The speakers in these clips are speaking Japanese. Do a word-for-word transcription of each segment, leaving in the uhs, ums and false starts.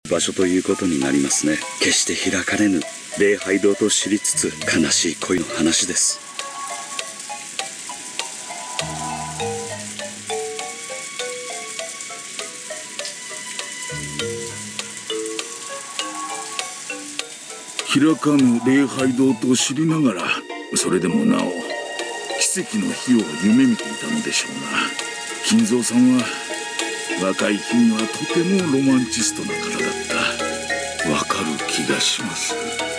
場所ということになりますね。決して開かれぬ礼拝堂と知りつつ、悲しい恋の話です。 開かぬ礼拝堂と知りながら、それでもなお奇跡の日を夢見ていたのでしょうな。金蔵さんは若い日にはとてもロマンチストな方だった。わかる気がします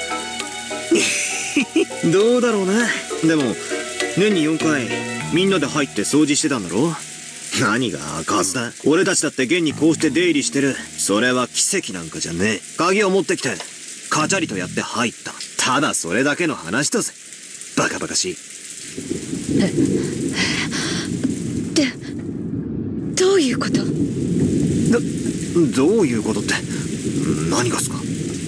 どうだろうな。でも年によんかいみんなで入って掃除してたんだろ。何が開かずだ。俺たちだって現にこうして出入りしてる。それは奇跡なんかじゃねえ。鍵を持ってきてカチャリとやって入った。ただそれだけの話だぜ。バカバカしい。 で、どういうこと？ ど、どういうことって何がっすか？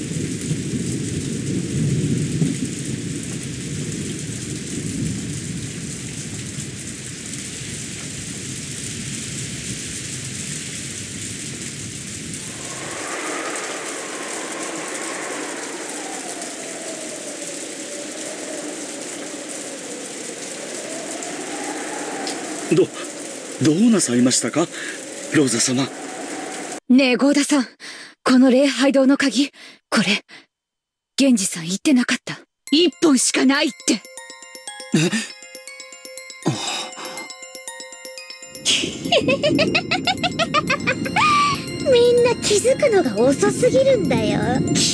ど、どうなさいましたか、ローザ様。 ねえ、ゴーダさん。この礼拝堂の鍵、これ、源氏さん言ってなかった。一本しかないって。 え？ みんな気づくのが遅すぎるんだよ。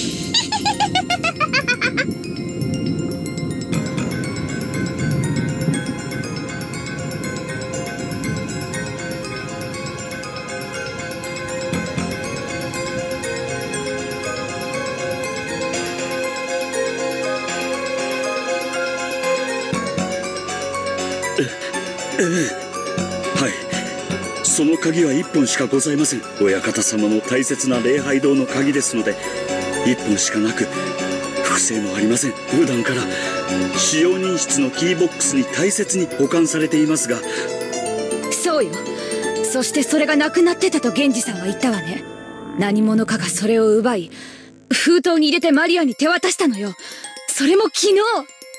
ええ、はい。その鍵は一本しかございません。親方様の大切な礼拝堂の鍵ですので、一本しかなく、複製もありません。普段から使用人室のキーボックスに大切に保管されていますが。 そうよ。そしてそれがなくなってたと源氏さんは言ったわね。何者かがそれを奪い、封筒に入れてマリアに手渡したのよ。それも昨日。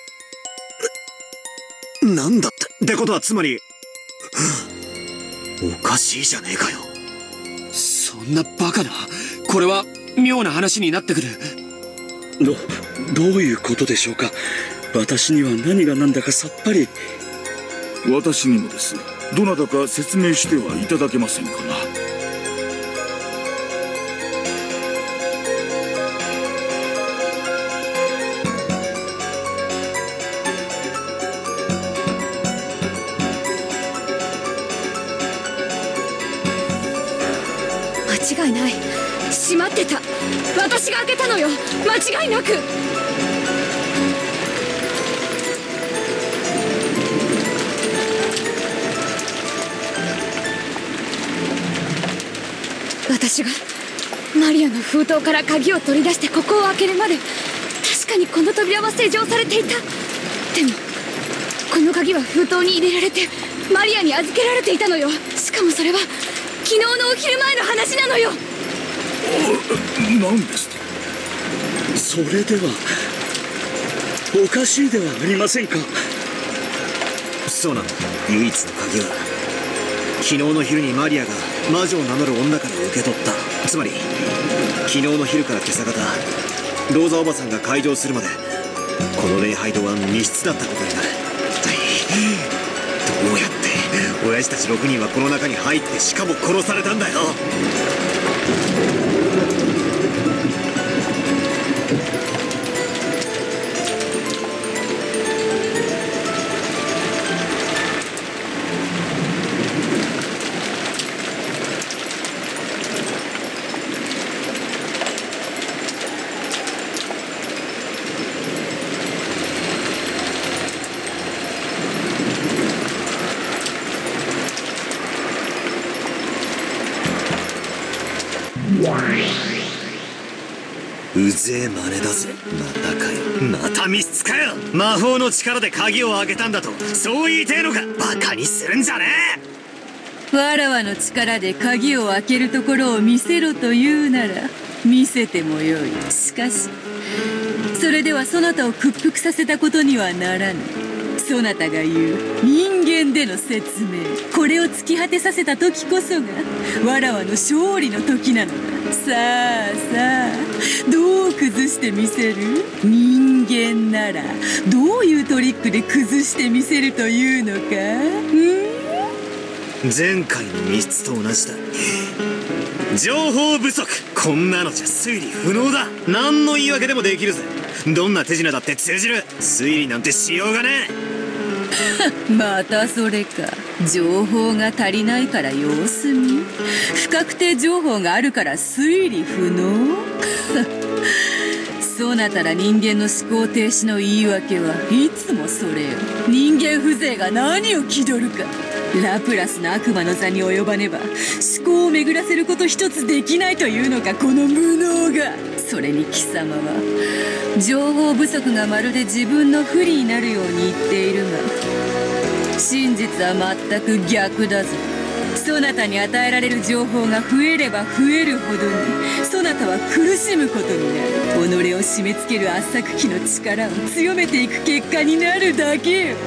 なんだって。ってことはつまりおかしいじゃねえかよ。 そんなバカな。これは妙な話になってくる。 ど、どういうことでしょうか。私には何が何だかさっぱり。 私にもです。どなたか説明してはいただけませんかな。 間違いない。閉まってた。私が開けたのよ。間違いなく。私がマリアの封筒から鍵を取り出してここを開けるまで、確かにこの扉は施錠されていた。でもこの鍵は封筒に入れられてマリアに預けられていたのよ。しかもそれは昨日のお昼前の話なのよ。 何ですと？ それではおかしいではありませんか。 そうなの。唯一の鍵は昨日の昼にマリアが魔女を名乗る女から受け取った。つまり昨日の昼から今朝方、ローザおばさんが開場するまでこの礼拝堂は密室だったことになる。どうやって親父たちろくにんはこの中に入って、しかも殺されたんだよ。うぜえ真似だぜ。またかよ。また密室かよ。魔法の力で鍵を開けたんだと、そう言いてえのか。バカにするんじゃねえ。 わらわの力で鍵を開けるところを見せろというなら、 見せてもよい。しかしそれではそなたを屈服させたことにはならぬ。そなたが言う人間での説明、これを突き果てさせた時こそがわらわの勝利の時なのだ。さあさあ、どう崩してみせる？人間ならどういうトリックで崩してみせるというのか？ん？ 前回の密室と同じだ。情報不足。こんなのじゃ推理不能だ。何の言い訳でもできるぜ。どんな手品だって通じる。推理なんてしようがねえ。またそれか。情報が足りないから様子見。不確定情報があるから推理不能。そなたら人間の思考停止の言い訳はいつもそれよ。人間風情が何を気取るか。ラプラスの悪魔の座に及ばねば思考を巡らせること一つできないというのか、この無能が。それに貴様は情報不足がまるで自分の不利になるように言っているが、真実は全く逆だぞ。そなたに与えられる情報が増えれば増えるほどにそなたは苦しむことになる。己を締め付ける圧搾機の力を強めていく結果になるだけよ。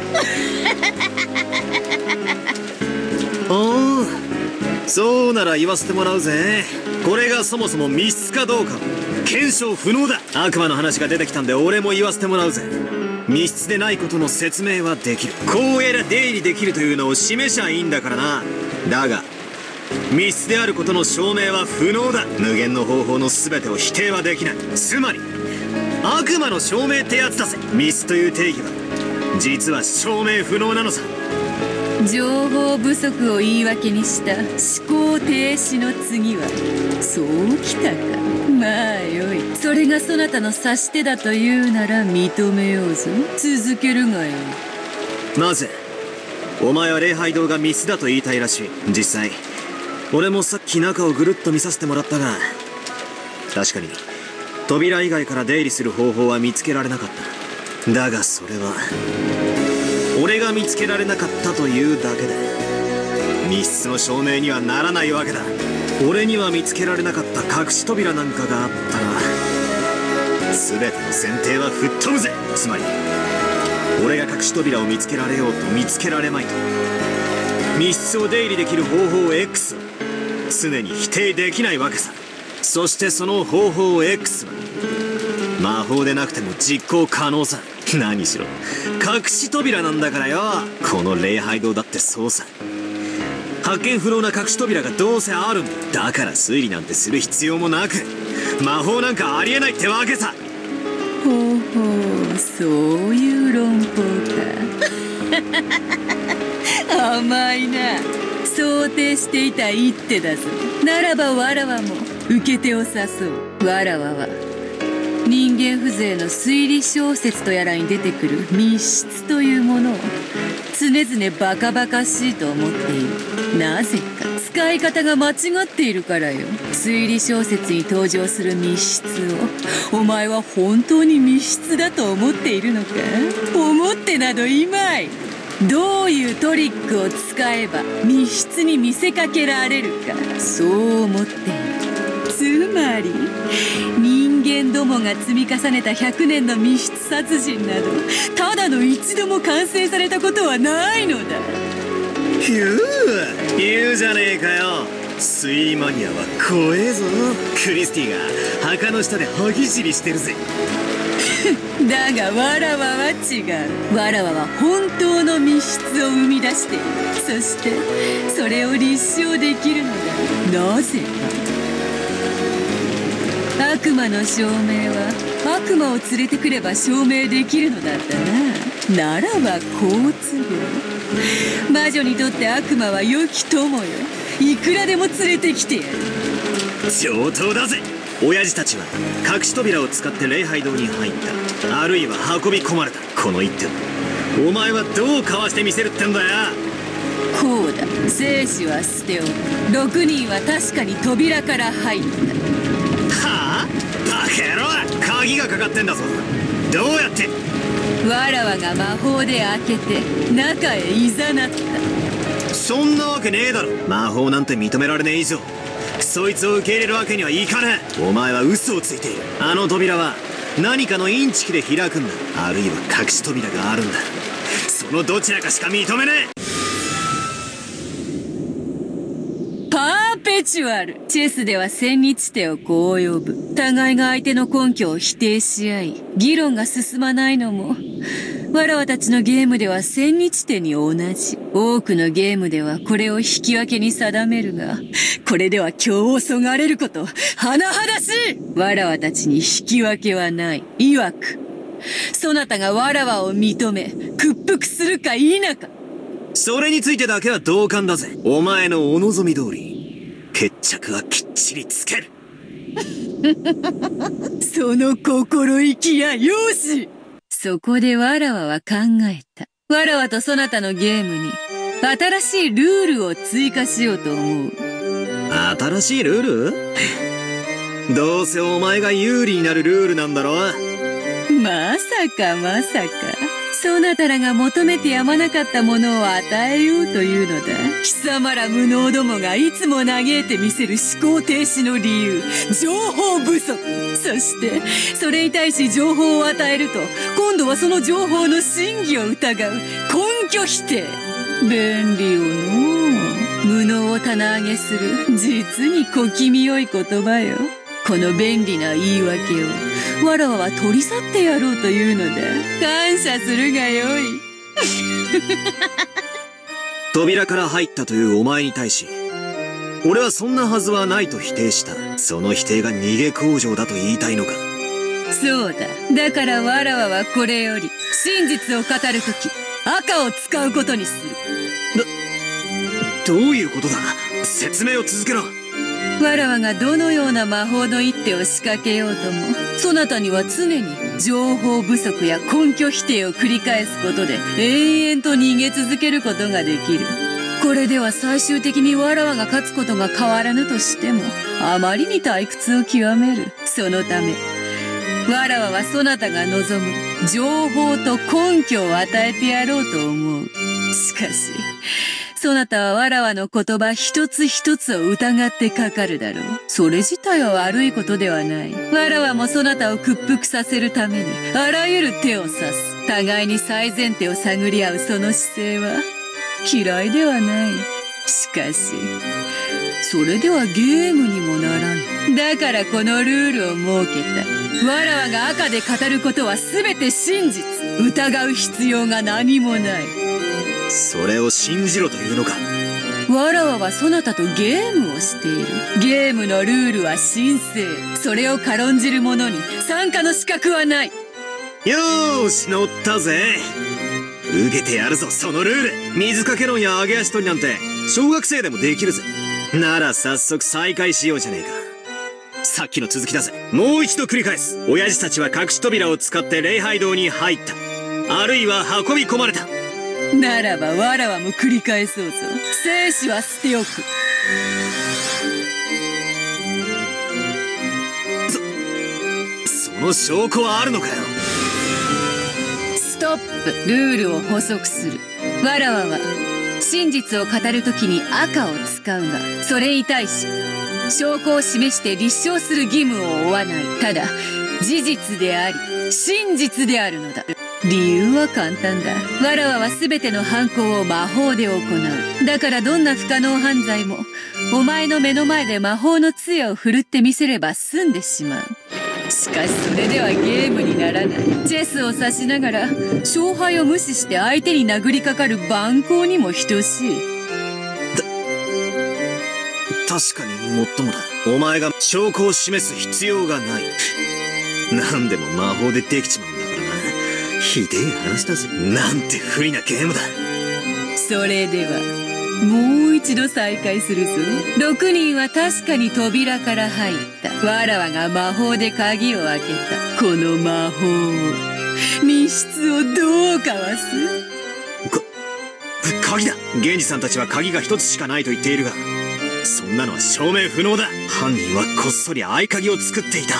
おお、そうなら言わせてもらうぜ。これがそもそも密室かどうか検証不能だ。悪魔の話が出てきたんで俺も言わせてもらうぜ。密室でないことの説明はできる。こうやら出入りできるというのを示しゃいいんだからな。だが密室であることの証明は不能だ。無限の方法の全てを否定はできない。つまり悪魔の証明ってやつだぜ。密室という定義は実は証明不能なのさ。 情報不足を言い訳にした思考停止の次はそうきたか。まあよい。それがそなたの指し手だというなら認めようぞ。続けるがよい。 なぜお前は礼拝堂が密室だと言いたいらしい。実際俺もさっき中をぐるっと見させてもらったが、確かに扉以外から出入りする方法は見つけられなかった。だがそれは俺が見つけられなかったというだけで密室の証明にはならないわけだ。俺には見つけられなかった隠し扉なんかがあったら全ての前提は吹っ飛ぶぜ。つまり俺が隠し扉を見つけられようと見つけられまいと密室を出入りできる方法 X を常に否定できないわけさ。そしてその方法 X は魔法でなくても実行可能さ。何しろ隠し扉なんだからよ。この礼拝堂だってそうさ。発見不能な隠し扉がどうせあるんだ。だから推理なんてする必要もなく魔法なんかありえないってわけさ。 ほうほう、そういう論法か。甘いな。想定していた一手だぞ。ならばわらわも受け手を誘う。わらわは人間風情の推理小説とやらに出てくる密室というものを常々バカバカしいと思っている。なぜか使い方が間違っているからよ。推理小説に登場する密室をお前は本当に密室だと思っているのか？思ってなどいまい。どういうトリックを使えば密室に見せかけられるか、そう思っている。つまり人間どもが積み重ねたひゃくねんの密室殺人などただの一度も完成されたことはないのだ。 ひゅー、言うじゃねえかよ。推理マニアは怖えぞ。クリスティが墓の下で歯ぎしりしてるぜ。 だがわらわは違う。わらわは本当の密室を生み出している。そしてそれを立証できるのだ。なぜか悪魔の証明は悪魔を連れてくれば証明できるのだったな。ならば好都合。魔女にとって悪魔は良き友よ。いくらでも連れてきてやる。 上等だぜ。親父たちは隠し扉を使って礼拝堂に入った、あるいは運び込まれた。この一手をお前はどうかわしてみせるってんだよ。 こうだ。生死は捨ておく。ろくにんは確かに扉から入った。 はあ？バカ野郎、鍵がかかってんだぞ。どうやって？ わらわが魔法で開けて中へいざなった。 そんなわけねえだろ。魔法なんて認められねえ以上そいつを受け入れるわけにはいかねえ。お前は嘘をついている。あの扉は何かのインチキで開くんだ。あるいは隠し扉があるんだ。そのどちらかしか認めねえ。 パーペチュアル。チェスでは千日手をこう呼ぶ。互いが相手の根拠を否定し合い、議論が進まないのも、わらわたちのゲームでは千日手に同じ。多くのゲームではこれを引き分けに定めるが、これでは今日をそがれること、甚だしい。わらわたちに引き分けはない。曰く、そなたがわらわを認め、屈服するか否か。 それについてだけは同感だぜ。お前のお望み通り、決着はきっちりつける。 その心意気やよし。そこでわらわは考えた。わらわとそなたのゲームに新しいルールを追加しようと思う。 新しいルール？どうせお前が有利になるルールなんだろ。 まさかまさか、そなたらが求めてやまなかったものを与えようというのだ。貴様ら無能どもがいつも嘆いてみせる思考停止の理由、情報不足。そしてそれに対し情報を与えると、今度はその情報の真偽を疑う根拠否定。便利よのう。無能を棚上げする実に小気味よい言葉よ。この便利な言い訳をわらわは取り去ってやろうというのだ。感謝するがよい。 扉から入ったというお前に対し、俺はそんなはずはないと否定した。その否定が逃げ口上だと言いたいのか。 そうだ。だからわらわはこれより真実を語るとき、赤を使うことにする。 ど、どういうことだ。説明を続けろ。 わらわがどのような魔法の一手を仕掛けようとも、そなたには常に情報不足や根拠否定を繰り返すことで永遠と逃げ続けることができる。これでは最終的にわらわが勝つことが変わらぬとしても、あまりに退屈を極める。そのためわらわはそなたが望む情報と根拠を与えてやろうと思う。しかしそなたはわらわの言葉一つ一つを疑ってかかるだろう。それ自体は悪いことではない。わらわもそなたを屈服させるためにあらゆる手を指す。互いに最善手を探り合うその姿勢は嫌いではない。しかしそれではゲームにもならん。だからこのルールを設けた。わらわが赤で語ることは全て真実。疑う必要が何もない。 それを信じろというのか。 わらわはそなたとゲームをしている。ゲームのルールは神聖。それを軽んじる者に参加の資格はない。 よーし、乗ったぜ。受けてやるぞ、そのルール。水かけ論や揚げ足取りなんて小学生でもできるぜ。なら早速再開しようじゃねえか。さっきの続きだぜ。もう一度繰り返す。親父たちは隠し扉を使って礼拝堂に入った。あるいは運び込まれた。 ならばわらわも繰り返そうぞ。生死は捨ておく。 そ、その証拠はあるのかよ。 ストップ。ルールを補足する。わらわは真実を語るときに赤を使うが、それに対し証拠を示して立証する義務を負わない。ただ事実であり真実であるのだ。理由は簡単だ。わらわは全ての犯行を魔法で行う。だからどんな不可能犯罪もお前の目の前で魔法の杖を振るってみせれば済んでしまう。しかしそれではゲームにならない。チェスを指しながら勝敗を無視して相手に殴りかかる蛮行にも等しい。 た確かにもっともだ。お前が証拠を示す必要がない。何でも魔法でできちまうんだからな。ひでえ話だぜ。なんて不利なゲームだ。 それではもう一度再開するぞ。ろくにんは確かに扉から入った。わらわが魔法で鍵を開けた。この魔法を密室をどうかわす。 か鍵だ。源氏さんたちは鍵が一つしかないと言っているが、そんなのは証明不能だ。犯人はこっそり合鍵を作っていた。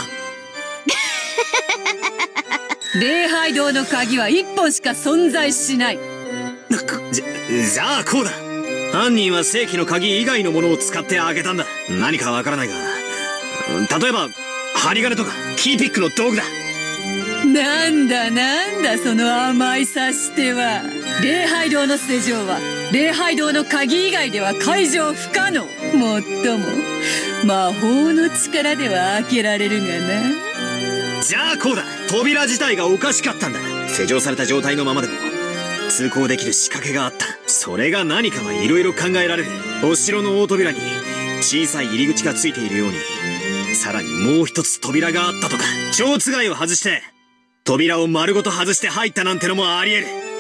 礼拝堂の鍵は一本しか存在しない。 じゃ、じゃあこうだ。 犯人は正規の鍵以外のものを使って開けたんだ。何かわからないが、例えば針金とかキーピックの道具だ。 なんだなんだその甘い察しては。礼拝堂の施錠は礼拝堂の鍵以外では解錠不可能。もっとも魔法の力では開けられるがな。 じゃあこうだ、扉自体がおかしかったんだ。施錠された状態のままでも通行できる仕掛けがあった。それが何かはいろいろ考えられる。お城の大扉に小さい入り口がついているように、さらにもう一つ扉があったとか。蝶つがいを外して扉を丸ごと外して入ったなんてのもあり得る。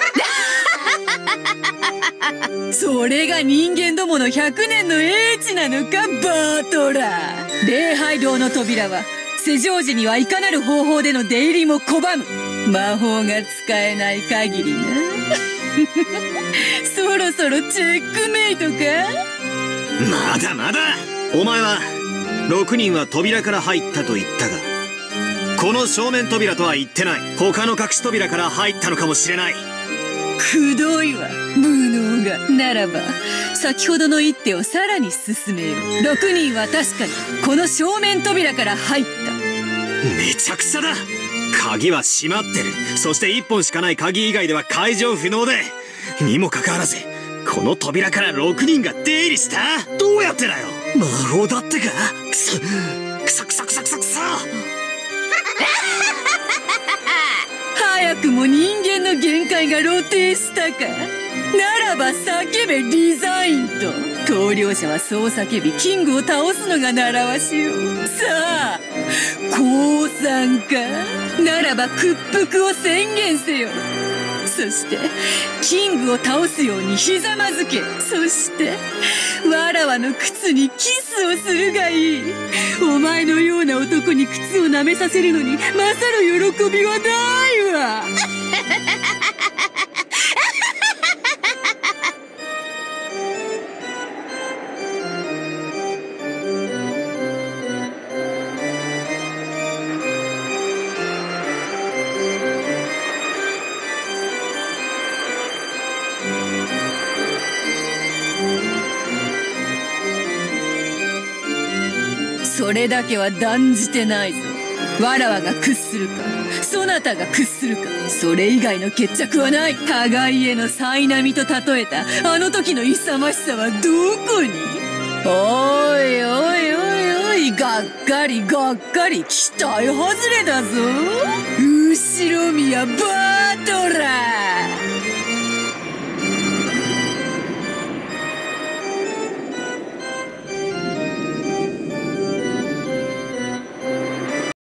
それが人間どものひゃくねんの英知なのかバートラー。礼拝堂の扉は施錠時にはいかなる方法での出入りも拒む。魔法が使えない限りな。そろそろチェックメイトか。 まだまだ。お前はろくにんは扉から入ったと言ったが、この正面扉とは言ってない。他の隠し扉から入ったのかもしれない。 くどいわ無能が。ならば先ほどの一手をさらに進めよう。ろくにんは確かにこの正面扉から入った。 めちゃくちゃだ。鍵は閉まってる。そしていっぽんしかない鍵以外では解錠不能で、にもかかわらずこの扉からろくにんが出入りした。どうやってだよ。魔法だってか。くそくそくそくそくそくそ。 早くも人間の限界が露呈したか。ならば叫べリザインと。棟梁者はそう叫びキングを倒すのが習わしよ。さあ降参か。ならば屈服を宣言せよ。そしてキングを倒すようにひざまずけ。そしてわらわの靴にキスをするがいい。お前のような男に靴を舐めさせるのに勝る喜びはないわ。それだけは断じてないぞ。わらわが屈するかそなたが屈するか、それ以外の決着はない。互いへの苛並みと例えたあの時の勇ましさはどこに。おいおいおいおい、がっかりがっかり、期待外れだぞ後ろ宮バートラー。